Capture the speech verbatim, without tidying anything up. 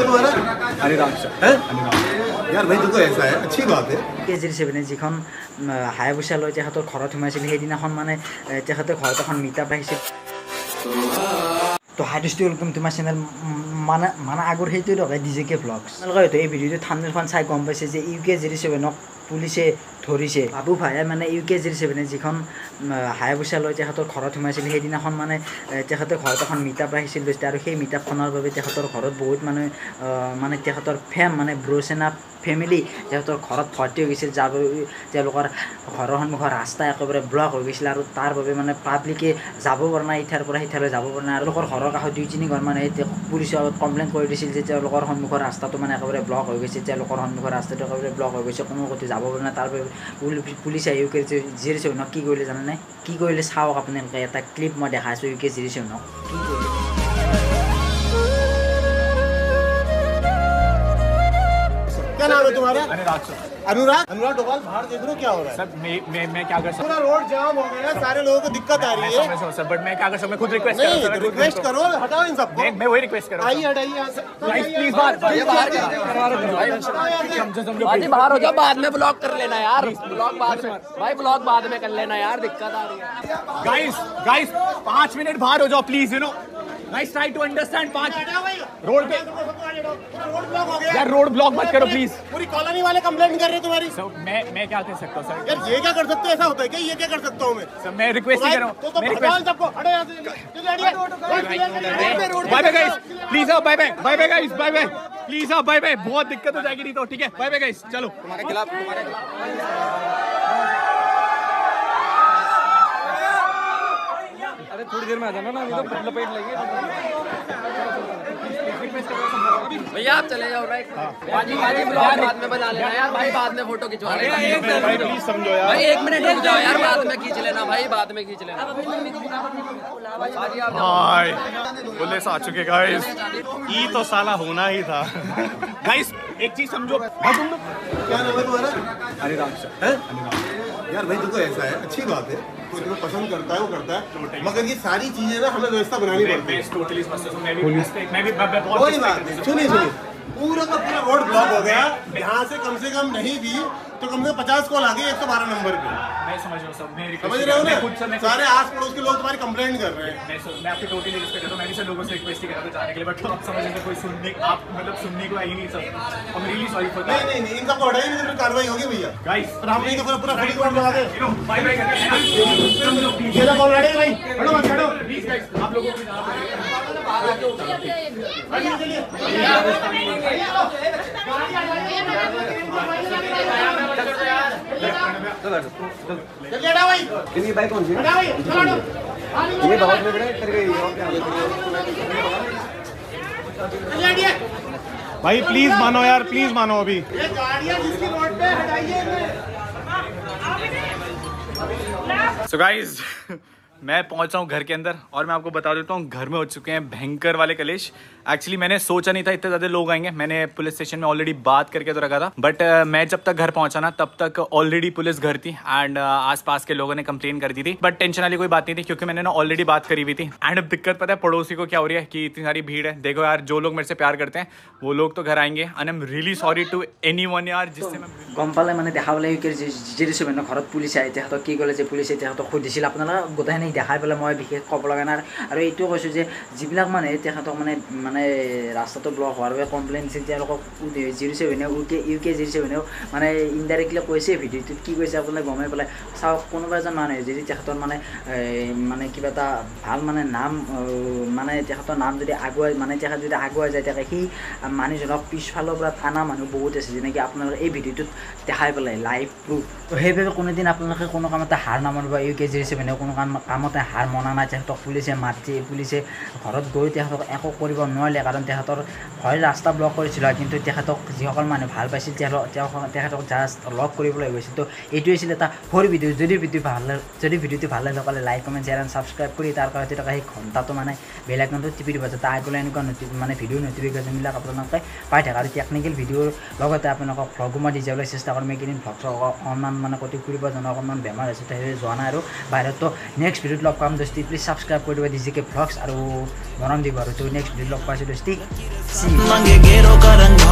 तुम्हारा? अनिराग है यार भाई तुमको ऐसा है अच्छी बात है কেজিৰ যিখন হায়াবুছা লৈ তেখেতৰ ঘৰত সোমাইছিল সেইদিনাখন মানে তেখেতৰ ঘৰত এখন মিটাপ আহিছিল তো হাইড্ৰষ্টি ৱেলকাম টু মাই চেনেল মানে মানে আগৰ সেইটো ৰখাই ডি জে কে ভ্লগছ আপোনালোকে হয়তো এই ভিডিঅ'টো থাম্বনেইলখন চাই গম পাইছে যে ইউ কে জিৰ' ছেভেনক পুলিচে ধৰিছে বাবু ভাইয়ে মানে ইউ কে জিৰ' ছেভেনে যিখন হায়াবুছা লৈ তেখেতৰ ঘৰত সোমাইছিল সেইদিনাখন মানে তেখেতৰ ঘৰত এখন মিটাপ আহিছিল আৰু সেই মিটাপখনৰ বাবে তেখেতৰ ঘৰত বহুত মানে মানে তেখেতৰ ফেম মানে ব্ৰ'চেনা ফেমিলি তেখেতৰ ঘৰত ভৰ্তি হৈ গৈছিল যাৰ বাবে তেওঁলোকৰ ঘৰৰ সন্মুখৰ ৰাস্তা একেবাৰে ব্লক হৈ গৈছিল আৰু তাৰ বাবে মানে পাব্লিকে যাব পৰা নাই ইঠাৰ পৰা সিঠালৈ যাব পৰা নাই আৰু তেওঁলোকৰ ঘৰৰ কাষত দুই তিনি ঘৰ মানে পুলিচৰ আগত কমপ্লেইন কৰি দিছিল যে তেওঁলোকৰ সন্মুখৰ ৰাস্তাটো মানে একেবাৰে ব্লক হৈ গৈছে তেওঁলোকৰ সন্মুখৰ ৰাস্তাটো একেবাৰে ব্লক হৈ গৈছে কোনো ক'তো যাব পৰা নাই তাৰ বাবে পুলিচে ইউ কে জিৰ' ছেভেনক কি কৰিলে জানেনে কি কৰিলে চাওক আপোনালোকে এটা ক্লিপ মই দেখাইছোঁ ইউ কে জিৰ' ছেভেনক কি কৰিলে क्या नाम है तुम्हारा? अनुराग सर। अनुराग अनुराग डोभाल बाहर देख रहे हो क्या हो रहा है सर मैं मैं मैं क्या कर सकता पूरा रोड जाम हो गया सारे लोगों को दिक्कत आ रही है सर बट मैं क्या कर सकता मैं खुद रिक्वेस्ट नहीं रिक्वेस्ट करो हटाओ इन सबको मैं वही रिक्वेस्ट कर रहा हूं आइए हटाइए यहाँ से गाइस प्लीज बाहर बाहर भाई बाहर हो जाओ बाद में ब्लॉक कर लेना यार ब्लॉक बाद में भाई ब्लॉक बाद में कर लेना यार दिक्कत आ रही है गाइस गाइस पाँच मिनट बाहर हो जाओ please you know guys try to understand पाँच रोड पे रोड ब्लॉक हो गया यार रोड ब्लॉक मत करो प्लीज पूरी कॉलोनी वाले कंप्लेंट कर रहे हैं तुम्हारी सर मैं मैं क्या कर सकता हूं सर यार ये क्या कर सकते हो ऐसा होता है क्या ये क्या कर सकता हूँ मैं सर मैं रिक्वेस्ट ही कर रहा हूं मैं रिक्वेस्ट सबको हटो यहाँ से बाय बाय गाइस प्लीज आओ bye bye bye bye guys bye bye please आओ बाय बाय बहुत दिक्कत हो जाएगी नहीं तो ठीक है बाय बाय गाइस चलो तुम्हारे खिलाफ तुम्हारे अरे थोड़ी देर में आ जाना ना नहीं तो लपेट लेंगे भैया आप चले जाओ राइट बाजी बाजी ब्लॉग बाद में बना लेना यार भाई बाद में फोटो खिंचवा लेना भाई प्लीज समझो यार भाई एक मिनट रुक जाओ यार बाद में खींच लेना भाई बाद में खींच लेना हाय पुलिस आ चुके गाइस ई तो साला होना ही था गाइस एक चीज समझो क्या नाम है तुम्हारा? अनिराग सर है यार भाई तुमको ऐसा है अच्छी बात है कोई तुम्हें पसंद करता है वो करता है मगर ये सारी चीजें ना हमें व्यवस्था बनानी पड़ती है टोटली मैं भी मैं भी कोई बात नहीं सुनिए सुनिए पूरा का पूरा रोड ब्लॉक हो गया यहाँ से कम से कम नहीं भी तो कम से कम पचास कॉल आ गई एक सौ बारह नंबर पे मैं समझ रहा हूँ सब मैं समझ रहे हो ना सारे आस पड़ोस के लोग तुम्हारी कंप्लेंट कर रहे हैं मैं मैं आपकी टोटली रिस्पेक्ट करता हूँ मैं भी सब लोगों से रिक्वेस्ट ही कर रहा था जाने के लिए बट आप समझ रहे कोई सुनने आप मतलब सुनने को आई नहीं सब I am really sorry for नहीं नहीं नहीं इन सबको हटाइए नहीं तो कार्रवाई होगी भैया गाइस और हम नहीं तो पूरा पूरा फुल कोड लगा दे यू नो बाय बाय करते हैं ये ना कॉल हटे भाई हटो मत हटो प्लीज गाइस आप लोगों को ये बाइक कौन सी है? ये बहुत में बड़े कर गई और क्या भाई प्लीज मानो यार प्लीज मानो अभी ये गाड़ियां जिसकी रोड पे हटाइए सो गाइस मैं पहुंचा हूं घर के अंदर और मैं आपको बता देता हूं घर में हो चुके हैं भयंकर वाले कलेश एक्चुअली मैंने सोचा नहीं था इतने ज़्यादा लोग आएंगे मैंने पुलिस स्टेशन में ऑलरेडी बात करके तो रखा था बट uh, मैं जब तक घर पहुंचा ना तब तक ऑलरेडी पुलिस घर थी एंड uh, आसपास के लोगों ने कंप्लेन कर दी थी बट टेंशन वाली कोई बात नहीं थी क्योंकि मैंने ना ऑलरेडी बात करी हुई थी एंड अब दिक्कत पता है पड़ोसी को क्या हो रही है कि इतनी सारी भीड़ है देखो यार जो लोग मेरे से प्यार करते हैं वो लोग तो घर आएंगे and I am really sorry to anyone यार जिससे मैं গম পালে মানে দেখাবলৈ জিৰ' ছেভেনৰ ঘৰত পুলিচ আহি তেখেতক কি ক'লে যে পুলিচে তেখেতক সুধিছিল আপোনালোকে গোটেইখিনি দেখাই পেলাই মই বিশেষ ক'ব লগা নাই আৰু এইটোও কৈছোঁ যে যিবিলাক মানে তেখেতক মানে মানে ৰাস্তাটো ব্লক হোৱাৰ বাবে কমপ্লেইন দিছিল তেওঁলোকক জিৰ' ছেভেনে U K U K zero' ছেভেনেও মানে ইনডাইৰেক্টলি কৈছে ভিডিঅ'টোত কি কৈছে আপোনালোকে গমেই পেলাই চাওক কোনোবা এজন মানুহে যদি তেখেতৰ মানে মানে কিবা এটা ভাল মানে নাম মানে তেখেতৰ নাম যদি আগুৱাই মানে তেখেত যদি আগুৱাই যায় তেতিয়া সেই মানুহজনক পিছফালৰ পৰা টানা মানুহ বহুত আছে যেনেকৈ আপোনালোকে এই ভিডিঅ'টোত দেখাই পেলাই লাইভ প্ৰুফ তো সেইবাবে কোনোদিন আপোনালোকে কোনো কামতে হাৰ নামানিব ইউ কে জিৰ' ছেভেনেও কোনো কাম কামতে হাৰ মনা নাই তেখেতক পুলিচে মাতি পুলিচে ঘৰত গৈ তেখেতক একো কৰিব নোৱাৰিলে কাৰণ তেখেতৰ হয় ৰাস্তা ব্লক কৰিছিল কিন্তু তেখেতক যিসকল মানুহ ভাল পাইছিল তেখেতক জাষ্ট লক কৰিবলৈ গৈছিল তো এইটোৱে আছিল এটা সৰু ভিডিঅ' যদি ভিডিঅ' ভাল যদি ভিডিঅ'টো ভাল লাগে সকলে like comment share and subscribe কৰি তাৰ কাৰণে থকা সেই ঘণ্টাটো মানে বেল আইকনটো টিপি দিব যাতে আগলৈ এনেকুৱা মানে ভিডিঅ' নটিফিকেশ্যনবিলাক আপোনালোকে পাই থাকে আৰু টেকনিকেল ভিডিঅ'ৰ লগতে আপোনালোকক ভ্লগো মই দি যাবলৈ চেষ্টা কৰিম এইকেইদিন ভ্লগ অকণমান মানে ক'তো ফুৰিব জানো অকণমান বেমাৰ হৈছে তো সেই যোৱা নাই আৰু বাহিৰতো নেক্সট ভিডিঅ'ত লগ পাম দোস্তি প্লিজ ছাবস্ক্ৰাইব কৰি দিব ডি জে কে ভ্লগছ আৰু মৰম দিব আৰু তো নেক্সট ভিডিঅ'ত লগ পাম পাইছোঁ দোস্তি। मांगे गेरों का रंग